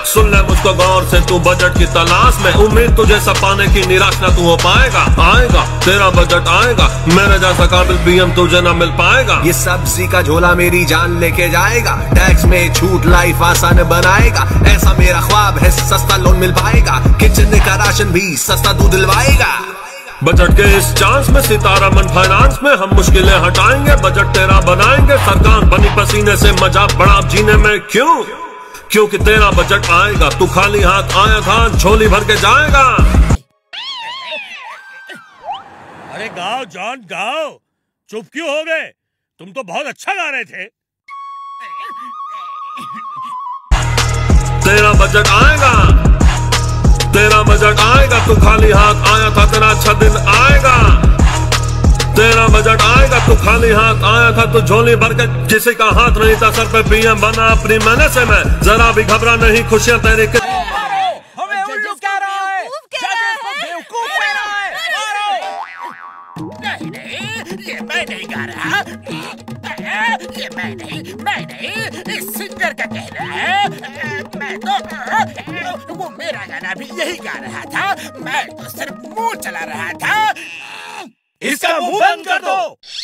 सुन ले मुझको गौर से, तू बजट की तलाश में, उम्मीद तुझे सब पाने की निराश ना तू हो पाएगा। आएगा तेरा बजट आएगा, मेरे जैसा काबिल बीएम तुझे ना मिल पाएगा। ये सब्जी का झोला मेरी जान लेके जाएगा, टैक्स में छूट लाइफ आसान बनाएगा। ऐसा मेरा ख्वाब है, सस्ता लोन मिल पाएगा, किचन का राशन भी सस्ता दूध दिलवाएगा। बजट के इस चांस में सितारा मन फाइनेंस में हम मुश्किलें हटाएंगे, बजट तेरा बनाएंगे। सरकार बनी पसीने से, मजा बड़ा जीने में क्यों? क्योंकि तेरा बजट आएगा, तू खाली हाथ आया था झोली भर के जाएगा। अरे गाओ जॉन गाओ, चुप क्यों हो गए? तुम तो बहुत अच्छा गा रहे थे। तेरा बजट आएगा, तेरा बजट आएगा, तू खाली हाथ आया था, तेरा अच्छा दिन आएगा। तेरा बजट आएगा, तू खाली हाथ आया था, तू झोली भर के, किसी का हाथ नहीं था सर पे, पीएम बना अपनी मेहनत से। मैं जरा भी घबरा नहीं, खुशियां तेरी ये मैं नहीं गा रहा, ये मैं नहीं, इस सिंगर का कहना है। मैं तो वो मेरा गाना भी यही गा रहा था, मैं तो सिर्फ मुंह चला रहा था। इसका मुंह बंद कर दो।